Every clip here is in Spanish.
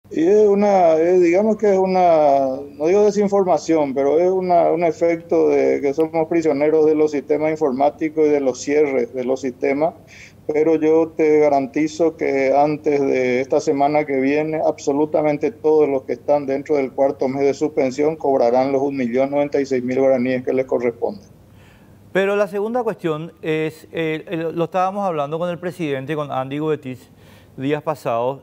Y es digamos que es una, no digo desinformación, pero es un efecto de que somos prisioneros de los sistemas informáticos y de los cierres de los sistemas. Pero yo te garantizo que antes de esta semana que viene, absolutamente todos los que están dentro del cuarto mes de suspensión cobrarán los 1.096.000 guaraníes que les corresponden. Pero la segunda cuestión es, lo estábamos hablando con el presidente, con Andy Goetitz, días pasados.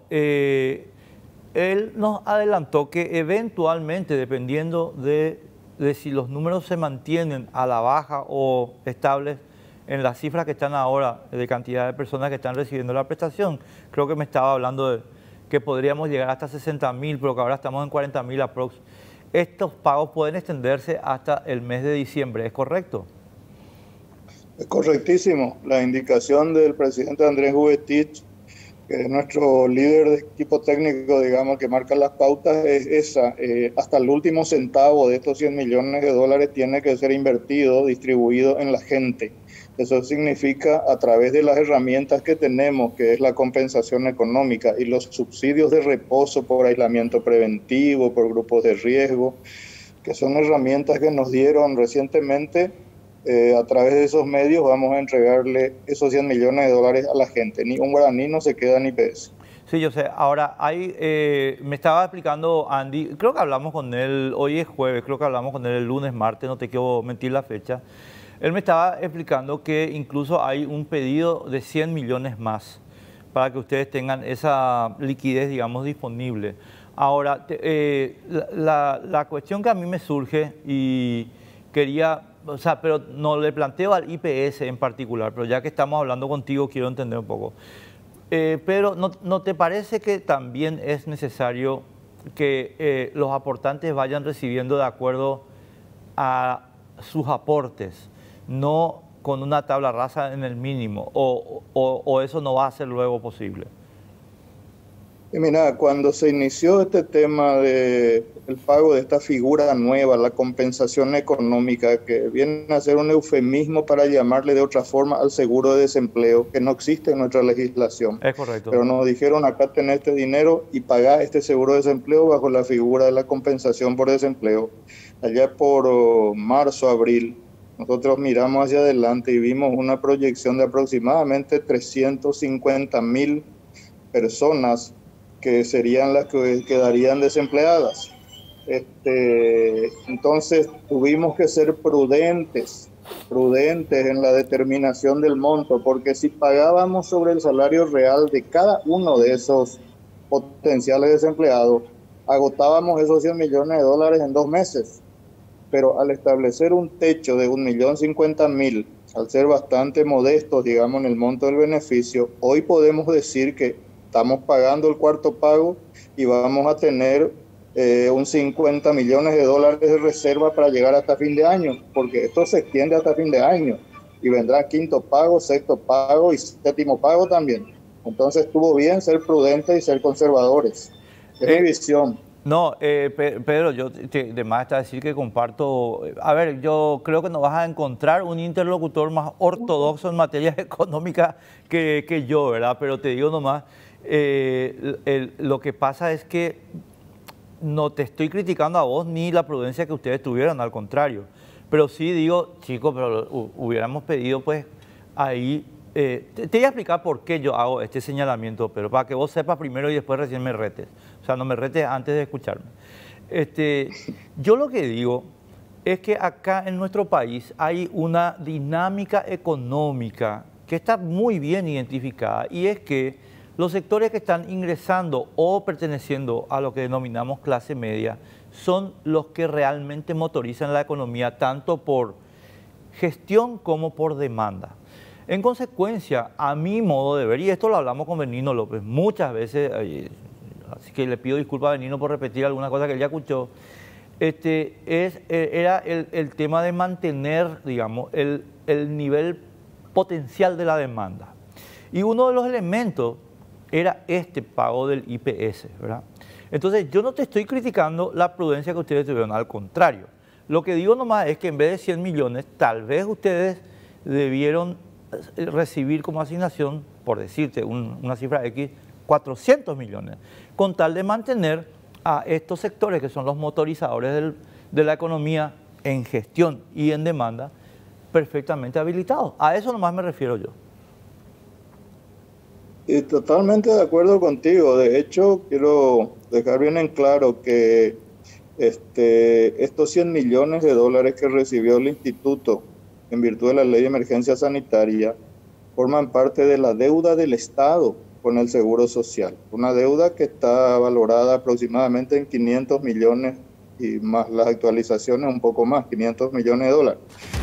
Él nos adelantó que eventualmente, dependiendo de si los números se mantienen a la baja o estables en las cifras que están ahora de cantidad de personas que están recibiendo la prestación, creo que me estaba hablando de que podríamos llegar hasta 60.000, pero que ahora estamos en 40.000 aprox. Estos pagos pueden extenderse hasta el mes de diciembre, ¿es correcto? Es correctísimo. La indicación del presidente Andrés Jubetich, que es nuestro líder de equipo técnico, digamos, que marca las pautas, es esa. Hasta el último centavo de estos 100 millones de dólares tiene que ser invertido, distribuido en la gente. Eso significa a través de las herramientas que tenemos, que es la compensación económica y los subsidios de reposo por aislamiento preventivo, por grupos de riesgo, que son herramientas que nos dieron recientemente. A través de esos medios vamos a entregarle esos 100 millones de dólares a la gente. Ni un guaraní no se queda ni peso. Sí, yo sé. Ahora, me estaba explicando Andy, creo que hablamos con él, hoy es jueves, creo que hablamos con él el lunes, martes, no te quiero mentir la fecha. Él me estaba explicando que incluso hay un pedido de 100 millones más para que ustedes tengan esa liquidez, digamos, disponible. Ahora, la cuestión que a mí me surge y quería, o sea, pero no le planteo al IPS en particular, pero ya que estamos hablando contigo, quiero entender un poco. Pero ¿no te parece que también es necesario que los aportantes vayan recibiendo de acuerdo a sus aportes, no con una tabla rasa en el mínimo, o eso no va a ser luego posible? Y mira, cuando se inició este tema de el pago de esta figura nueva, la compensación económica, que viene a ser un eufemismo para llamarle de otra forma al seguro de desempleo, que no existe en nuestra legislación. Es correcto. Pero nos dijeron, acá tenés este dinero y pagá este seguro de desempleo bajo la figura de la compensación por desempleo. Allá por marzo, abril, nosotros miramos hacia adelante y vimos una proyección de aproximadamente 350.000 personas que serían las que quedarían desempleadas. Entonces tuvimos que ser prudentes en la determinación del monto, porque si pagábamos sobre el salario real de cada uno de esos potenciales desempleados, agotábamos esos 100 millones de dólares en 2 meses. Pero al establecer un techo de 1.050.000, al ser bastante modestos, digamos, en el monto del beneficio, hoy podemos decir que estamos pagando el cuarto pago y vamos a tener un 50 millones de dólares de reserva para llegar hasta fin de año, porque esto se extiende hasta fin de año y vendrá quinto pago, sexto pago y séptimo pago también. Entonces estuvo bien ser prudentes y ser conservadores. Es mi Eh, visión. no, Pedro, yo de más está decir que comparto. A ver, yo creo que no vas a encontrar un interlocutor más ortodoxo en materia económica que yo, ¿verdad? Pero te digo nomás, lo que pasa es que no te estoy criticando a vos ni la prudencia que ustedes tuvieron, al contrario. Pero sí digo, chicos, pero hubiéramos pedido pues ahí. Te voy a explicar por qué yo hago este señalamiento, pero para que vos sepas primero y después recién me retes. O sea, no me retes antes de escucharme. Yo lo que digo es que acá en nuestro país hay una dinámica económica que está muy bien identificada, y es que los sectores que están ingresando o perteneciendo a lo que denominamos clase media son los que realmente motorizan la economía, tanto por gestión como por demanda. En consecuencia, a mi modo de ver, y esto lo hablamos con Benigno López muchas veces, así que le pido disculpas a Benigno por repetir alguna cosa que él ya escuchó, era el tema de mantener, digamos, el nivel potencial de la demanda. Y uno de los elementos era este pago del IPS, ¿verdad? Entonces, yo no te estoy criticando la prudencia que ustedes tuvieron, al contrario. Lo que digo nomás es que en vez de 100 millones, tal vez ustedes debieron recibir como asignación, por decirte una cifra X, 400 millones, con tal de mantener a estos sectores que son los motorizadores de la economía en gestión y en demanda perfectamente habilitados. A eso nomás me refiero yo. Y totalmente de acuerdo contigo. De hecho, quiero dejar bien en claro que estos 100 millones de dólares que recibió el instituto en virtud de la ley de emergencia sanitaria forman parte de la deuda del Estado con el Seguro Social. Una deuda que está valorada aproximadamente en 500 millones y más las actualizaciones un poco más, 500 millones de dólares.